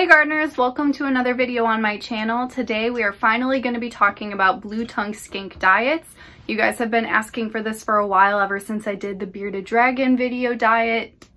Hi gardeners, welcome to another video on my channel. Today we are finally going to be talking about blue tongue skink diets. You guys have been asking for this for a while, ever since I did the bearded dragon video diet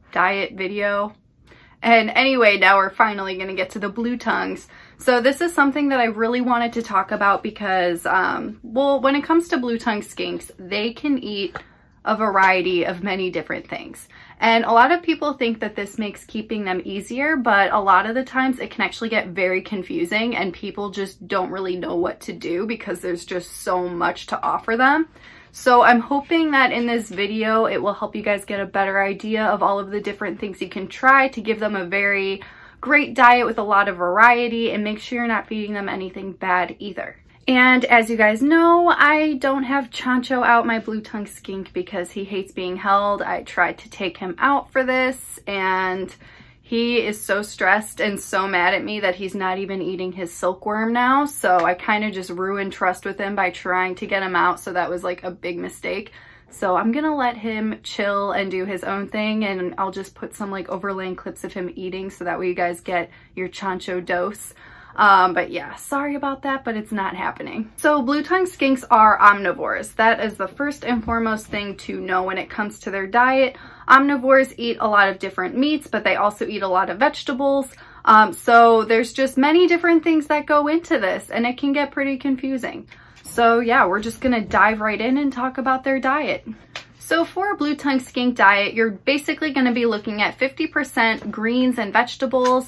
video. And anyway, now we're finally going to get to the blue tongues. So this is something that I really wanted to talk about because, well, when it comes to blue tongue skinks, they can eat a variety of many different things. And a lot of people think that this makes keeping them easier, but a lot of the times it can actually get very confusing and people just don't really know what to do because there's just so much to offer them. So I'm hoping that in this video, it will help you guys get a better idea of all of the different things you can try to give them a very great diet with a lot of variety, and make sure you're not feeding them anything bad either. And as you guys know, I don't have Chancho out, my blue tongue skink, because he hates being held. I tried to take him out for this and he is so stressed and so mad at me that he's not even eating his silkworm now. So I kind of just ruined trust with him by trying to get him out. So that was like a big mistake. So I'm gonna let him chill and do his own thing, and I'll just put some like overlaying clips of him eating so that way you guys get your Chancho dose. But yeah, sorry about that, but it's not happening. So blue tongue skinks are omnivores. That is the first and foremost thing to know when it comes to their diet. Omnivores eat a lot of different meats, but they also eat a lot of vegetables. So there's just many different things that go into this, and it can get pretty confusing. So yeah, we're just gonna dive right in and talk about their diet. So for a blue tongue skink diet, you're basically gonna be looking at 50% greens and vegetables,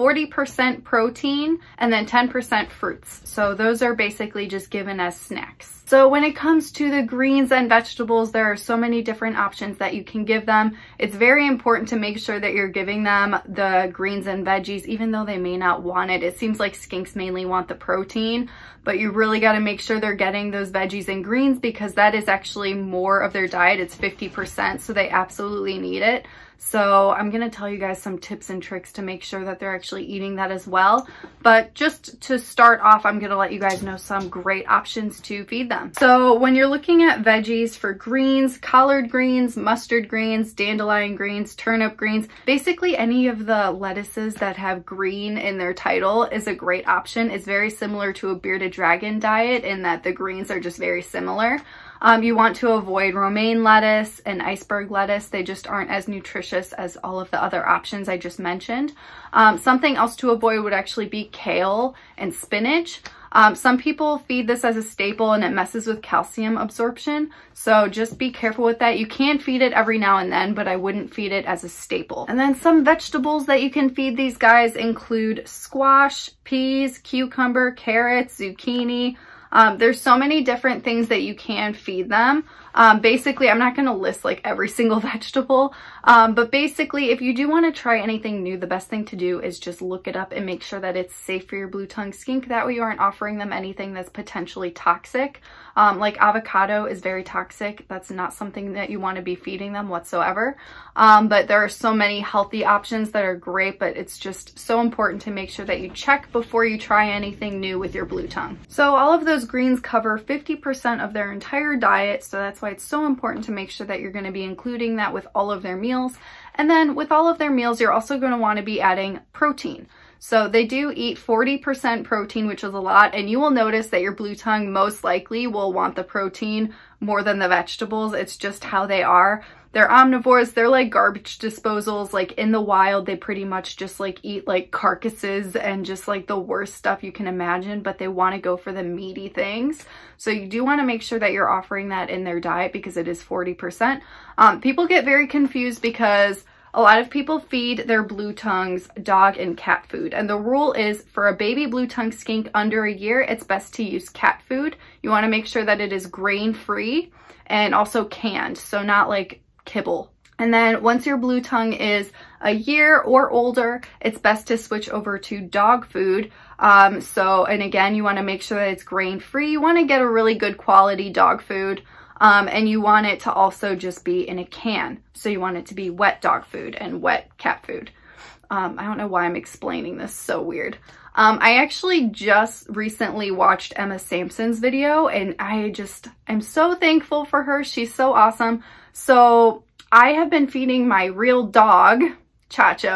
40% protein, and then 10% fruits. So those are basically just given as snacks. So when it comes to the greens and vegetables, there are so many different options that you can give them. It's very important to make sure that you're giving them the greens and veggies, even though they may not want it. It seems like skinks mainly want the protein, but you really got to make sure they're getting those veggies and greens because that is actually more of their diet. It's 50%, so they absolutely need it. So I'm going to tell you guys some tips and tricks to make sure that they're actually eating that as well. But just to start off, I'm going to let you guys know some great options to feed them. So when you're looking at veggies for greens, collard greens, mustard greens, dandelion greens, turnip greens, basically any of the lettuces that have green in their title is a great option. It's very similar to a bearded dragon diet in that the greens are just very similar. You want to avoid romaine lettuce and iceberg lettuce. They just aren't as nutritious as all of the other options I just mentioned. Something else to avoid would actually be kale and spinach. Some people feed this as a staple and it messes with calcium absorption. So just be careful with that. You can feed it every now and then, but I wouldn't feed it as a staple. And then some vegetables that you can feed these guys include squash, peas, cucumber, carrots, zucchini. There's so many different things that you can feed them. Basically, I'm not going to list like every single vegetable, but basically if you do want to try anything new, the best thing to do is just look it up and make sure that it's safe for your blue tongue skink. That way you aren't offering them anything that's potentially toxic. Like avocado is very toxic. That's not something that you want to be feeding them whatsoever. But there are so many healthy options that are great, but it's just so important to make sure that you check before you try anything new with your blue tongue. So all of those greens cover 50% of their entire diet, so that's why it's so important to make sure that you're going to be including that with all of their meals. And then with all of their meals, you're also going to want to be adding protein. So they do eat 40% protein, which is a lot, and you will notice that your blue tongue most likely will want the protein more than the vegetables. It's just how they are. They're omnivores. They're like garbage disposals. Like in the wild, they pretty much just like eat like carcasses and just like the worst stuff you can imagine, but they want to go for the meaty things. So you do want to make sure that you're offering that in their diet because it is 40%. People get very confused because a lot of people feed their blue tongues dog and cat food. And the rule is for a baby blue tongue skink under a year, it's best to use cat food. You want to make sure that it is grain-free and also canned, so not like kibble. And then once your blue tongue is a year or older, it's best to switch over to dog food. And again, you want to make sure that it's grain-free. You want to get a really good quality dog food. And you want it to also just be in a can. So you want it to be wet dog food and wet cat food. I don't know why I'm explaining this so weird. I actually just recently watched Emma Sampson's video and I'm so thankful for her. She's so awesome. So I have been feeding my real dog, Chacho,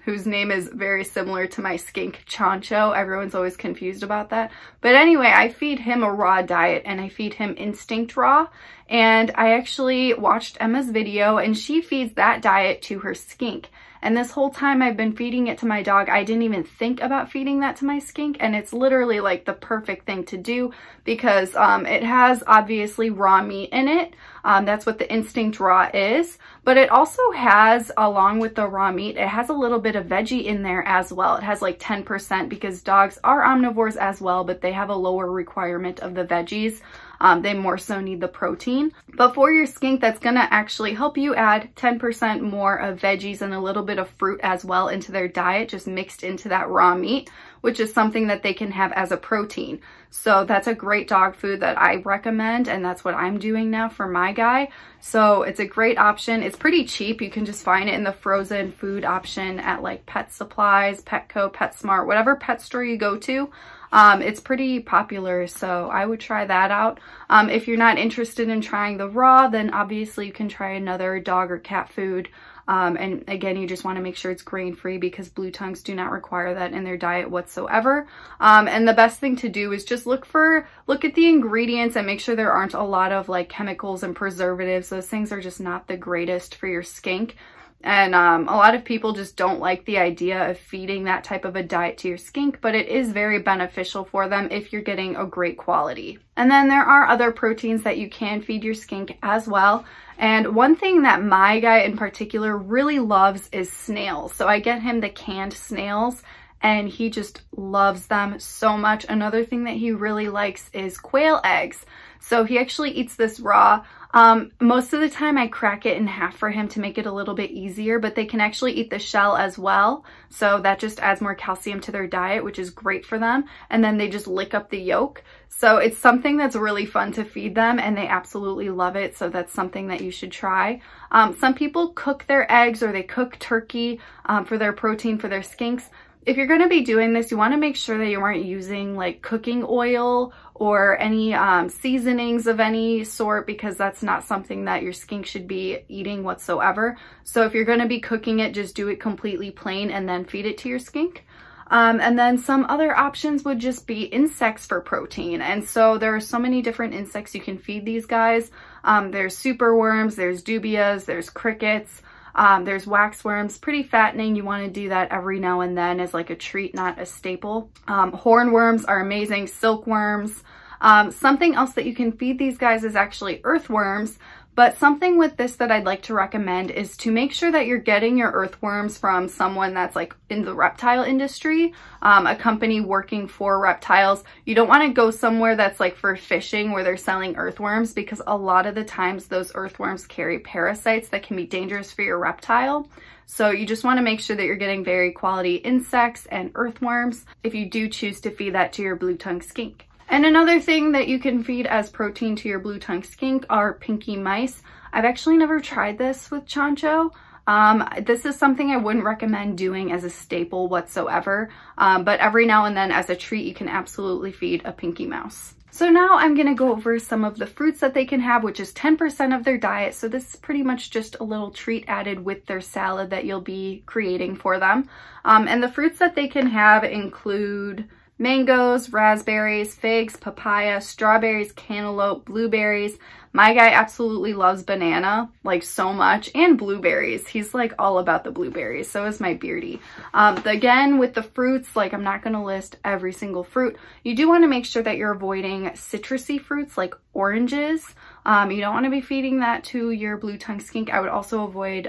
whose name is very similar to my skink, Chancho. Everyone's always confused about that. But anyway, I feed him a raw diet and I feed him Instinct Raw. And I actually watched Emma's video and she feeds that diet to her skink. And this whole time I've been feeding it to my dog, I didn't even think about feeding that to my skink. And it's literally like the perfect thing to do because it has obviously raw meat in it. That's what the Instinct Raw is. But it also has, along with the raw meat, it has a little bit of veggie in there as well. It has like 10% because dogs are omnivores as well, but they have a lower requirement of the veggies. They more so need the protein. But for your skink, that's gonna actually help you add 10% more of veggies and a little bit of fruit as well into their diet, just mixed into that raw meat, which is something that they can have as a protein. So that's a great dog food that I recommend, and that's what I'm doing now for my guy. So it's a great option. It's pretty cheap. You can just find it in the frozen food option at like Pet Supplies, Petco, PetSmart, whatever pet store you go to. It's pretty popular, so I would try that out. If you're not interested in trying the raw, then obviously you can try another dog or cat food. And again, you just want to make sure it's grain-free because blue tongues do not require that in their diet whatsoever. And the best thing to do is just look at the ingredients and make sure there aren't a lot of like chemicals and preservatives. Those things are just not the greatest for your skink. And a lot of people just don't like the idea of feeding that type of a diet to your skink, but it is very beneficial for them if you're getting a great quality. And then there are other proteins that you can feed your skink as well. And one thing that my guy in particular really loves is snails. So I get him the canned snails and he just loves them so much. Another thing that he really likes is quail eggs. So he actually eats this raw. Most of the time I crack it in half for him to make it a little bit easier, but they can actually eat the shell as well. So that just adds more calcium to their diet, which is great for them. And then they just lick up the yolk. So it's something that's really fun to feed them and they absolutely love it. So that's something that you should try. Some people cook their eggs or they cook turkey for their protein for their skinks. If you're going to be doing this, you want to make sure that you aren't using like cooking oil or any seasonings of any sort because that's not something that your skink should be eating whatsoever. So if you're going to be cooking it, just do it completely plain and then feed it to your skink. And then some other options would just be insects for protein. And so there are so many different insects you can feed these guys. There's superworms, there's dubias, there's crickets. There's waxworms, pretty fattening. You want to do that every now and then as like a treat, not a staple. Hornworms are amazing, silkworms. Something else that you can feed these guys is actually earthworms. But something with this that I'd like to recommend is to make sure that you're getting your earthworms from someone that's like in the reptile industry, a company working for reptiles. You don't want to go somewhere that's like for fishing where they're selling earthworms because a lot of the times those earthworms carry parasites that can be dangerous for your reptile. So you just want to make sure that you're getting very quality insects and earthworms if you do choose to feed that to your blue tongue skink. And another thing that you can feed as protein to your blue tongue skink are pinky mice. I've actually never tried this with Chancho. This is something I wouldn't recommend doing as a staple whatsoever, but every now and then as a treat, you can absolutely feed a pinky mouse. So now I'm gonna go over some of the fruits that they can have, which is 10% of their diet. So this is pretty much just a little treat added with their salad that you'll be creating for them. And the fruits that they can have include mangoes, raspberries, figs, papaya, strawberries, cantaloupe, blueberries. My guy absolutely loves banana, like so much, and blueberries. He's like all about the blueberries. So is my Beardy. Again, with the fruits, like I'm not going to list every single fruit. You do want to make sure that you're avoiding citrusy fruits like oranges. You don't want to be feeding that to your blue tongue skink. I would also avoid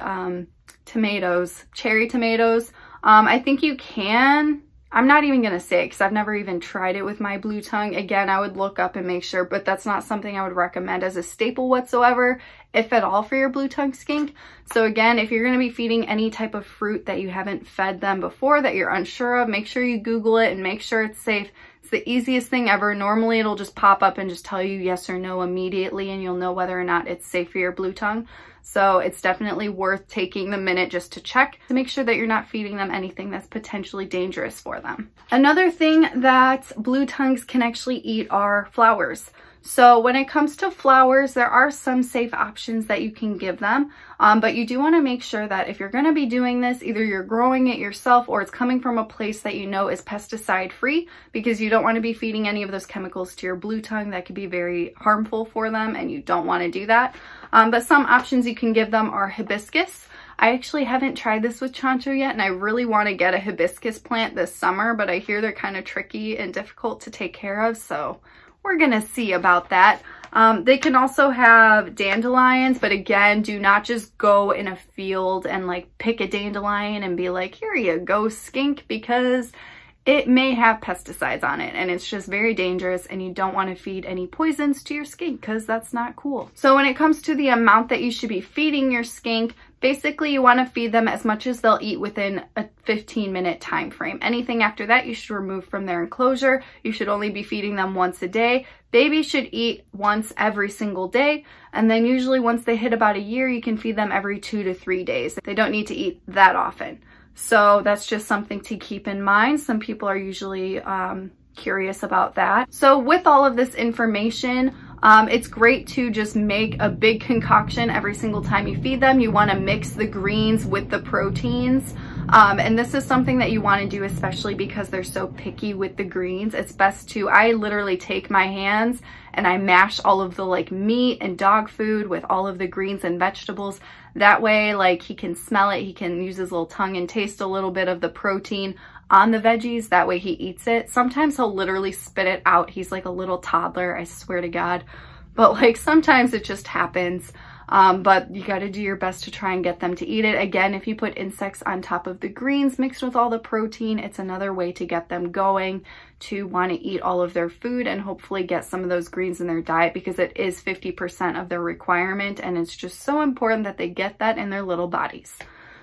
tomatoes, cherry tomatoes. I think you can. I'm not even going to say it because I've never even tried it with my blue tongue. Again, I would look up and make sure, but that's not something I would recommend as a staple whatsoever, if at all, for your blue tongue skink. So again, if you're going to be feeding any type of fruit that you haven't fed them before, that you're unsure of, make sure you Google it and make sure it's safe. It's the easiest thing ever. Normally it'll just pop up and just tell you yes or no immediately and you'll know whether or not it's safe for your blue tongue. So it's definitely worth taking the minute just to check to make sure that you're not feeding them anything that's potentially dangerous for them. Another thing that blue tongues can actually eat are flowers. So when it comes to flowers, there are some safe options that you can give them, but you do want to make sure that if you're going to be doing this, either you're growing it yourself or it's coming from a place that you know is pesticide free, because you don't want to be feeding any of those chemicals to your blue tongue that could be very harmful for them, and you don't want to do that. But some options you can give them are hibiscus. I actually haven't tried this with Chancho yet, and I really want to get a hibiscus plant this summer, but I hear they're kind of tricky and difficult to take care of, so we're gonna see about that. They can also have dandelions, but again, do not just go in a field and like pick a dandelion and be like, here you go, skink, because it may have pesticides on it and it's just very dangerous, and you don't want to feed any poisons to your skink because that's not cool. So when it comes to the amount that you should be feeding your skink, basically you want to feed them as much as they'll eat within a 15-minute time frame. Anything after that you should remove from their enclosure. You should only be feeding them once a day. Babies should eat once every single day, and then usually once they hit about a year, you can feed them every 2 to 3 days. They don't need to eat that often. So that's just something to keep in mind. Some people are usually curious about that. So with all of this information, it's great to just make a big concoction every single time you feed them. You want to mix the greens with the proteins. And this is something that you want to do, especially because they're so picky with the greens. It's best to, I literally take my hands and I mash all of the like meat and dog food with all of the greens and vegetables. That way, like, he can smell it, he can use his little tongue and taste a little bit of the protein on the veggies. That way he eats it. Sometimes he'll literally spit it out. He's like a little toddler, I swear to God. But like sometimes it just happens. But you got to do your best to try and get them to eat it. Again, if you put insects on top of the greens mixed with all the protein, it's another way to get them going to want to eat all of their food and hopefully get some of those greens in their diet, because it is 50% of their requirement, and it's just so important that they get that in their little bodies.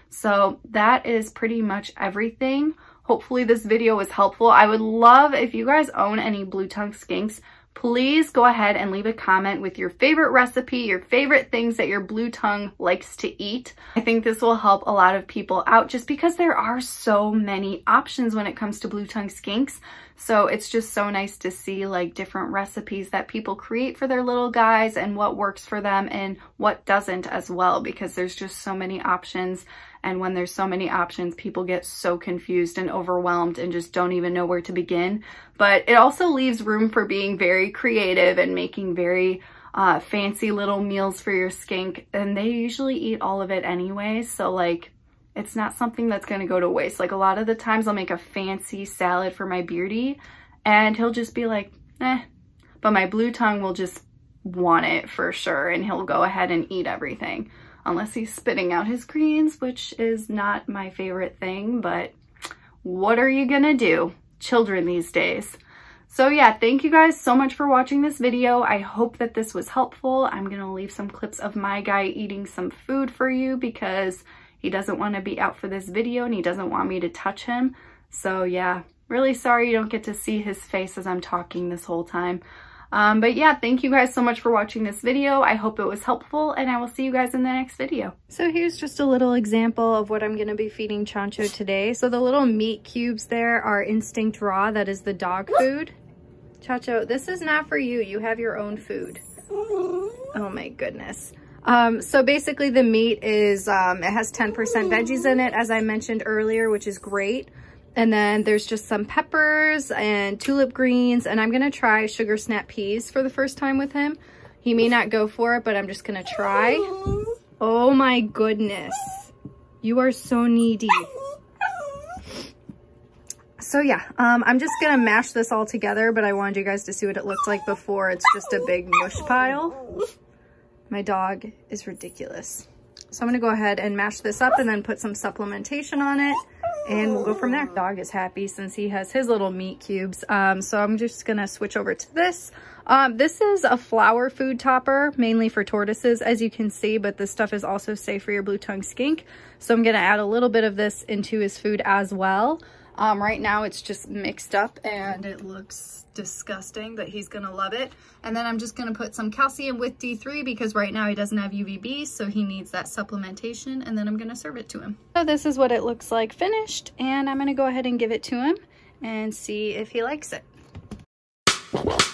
So that is pretty much everything. Hopefully this video was helpful. I would love if you guys own any blue tongue skinks, please go ahead and leave a comment with your favorite recipe, your favorite things that your blue tongue likes to eat. I think this will help a lot of people out just because there are so many options when it comes to blue tongue skinks. So it's just so nice to see like different recipes that people create for their little guys and what works for them and what doesn't as well, because there's just so many options. And when there's so many options, people get so confused and overwhelmed and just don't even know where to begin. But it also leaves room for being very creative and making very fancy little meals for your skink. And they usually eat all of it anyway. So like, it's not something that's going to go to waste. Like a lot of the times I'll make a fancy salad for my Beardy and he'll just be like, eh. But my blue tongue will just want it for sure. And he'll go ahead and eat everything. Unless he's spitting out his greens, which is not my favorite thing, but what are you gonna do? Children these days. So yeah, thank you guys so much for watching this video. I hope that this was helpful. I'm gonna leave some clips of my guy eating some food for you because he doesn't want to be out for this video and he doesn't want me to touch him. So yeah, really sorry you don't get to see his face as I'm talking this whole time. But yeah, thank you guys so much for watching this video. I hope it was helpful, and I will see you guys in the next video. So here's just a little example of what I'm going to be feeding Chancho today. So the little meat cubes there are Instinct Raw. That is the dog food. Chancho, this is not for you. You have your own food. Oh my goodness. So basically the meat is, it has 10% veggies in it, as I mentioned earlier, which is great. And then there's just some peppers and tulip greens, and I'm gonna try sugar snap peas for the first time with him. He may not go for it, but I'm just gonna try. Oh my goodness. You are so needy. So yeah, I'm just gonna mash this all together, but I wanted you guys to see what it looked like before. It's just a big mush pile. My dog is ridiculous. So I'm gonna go ahead and mash this up and then put some supplementation on it, and we'll go from there. Dog is happy since he has his little meat cubes. So I'm just gonna switch over to this. This is a flour food topper, mainly for tortoises, as you can see, but this stuff is also safe for your blue tongue skink. So I'm gonna add a little bit of this into his food as well. Right now it's just mixed up and it looks disgusting, but he's gonna love it. And then I'm just gonna put some calcium with D3 because right now he doesn't have UVB, so he needs that supplementation, and then I'm gonna serve it to him. So this is what it looks like finished, and I'm gonna go ahead and give it to him and see if he likes it.